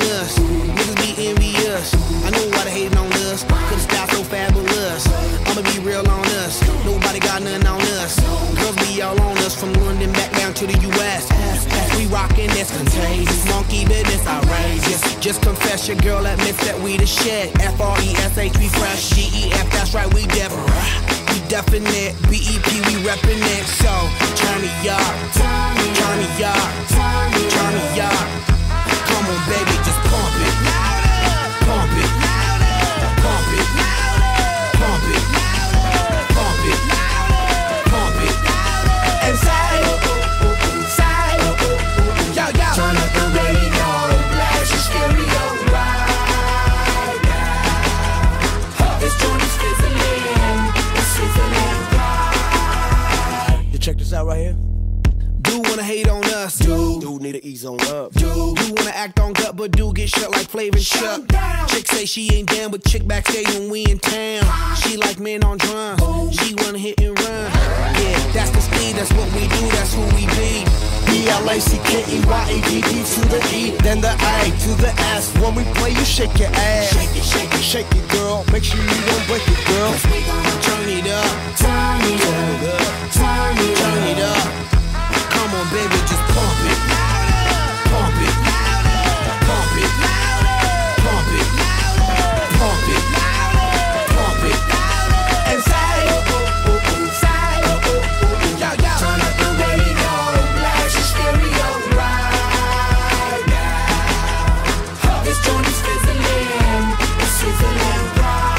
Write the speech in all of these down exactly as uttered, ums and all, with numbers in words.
us. Niggas be envious. I know why they hating on us. Cause the style so fabulous. I'ma be real on us. Nobody got nothing on us. Girls be all on us from London back down to the U S We rockin' this contagious. Monkey business outrageous. Just confess your girl admits that we the shit. F R E S H we fresh. G E F that's right we different. We definite. B E P we reppin' it. So turn me up. Turn me up. Turn me up. Come on baby just pump it. Pump it. Pump it. Pump it. Pump it. Pump it. And say, say, yo, yo. Turn up the radio, blast your stereo right now. This joint is fizzling, it's sizzling right. You check this out right here. Do wanna hate on us, dude. Dude need to ease on up, dude. Do wanna act on gut, but do get shut like Flavor Chuck. Chick say she ain't down with chick backstage when we in town. She like men on drums. She wanna hit and run. Yeah, that's the speed. That's what we do. That's who we be. B L A C K E Y A D D to the E, then the A to the S. When we play, you shake your ass. Shake it, shake it, shake it, girl. Make sure you don't break it, girl. We gonna turn it up, turn it up, turn it up, turn it up. Come on, baby, just pump it, pump it, pump it, pump it, pump it, pump it, and say, say, yo, yo. Turn up the radio, blast your stereo right now. This joint is fizzling, it's sizzling right.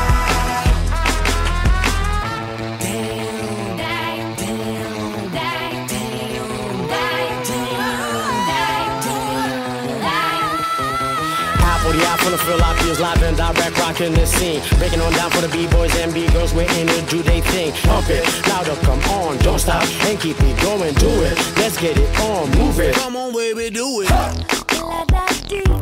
Damn, damn, damn, damn, For the eye from the field, I feels live and direct, rocking the scene. Breaking on down for the B-boys and B-girls, we're in it, do they thing. Pump it, louder, come on, don't stop, and keep it going, do it. Let's get it on, move it. Come on, baby, do it.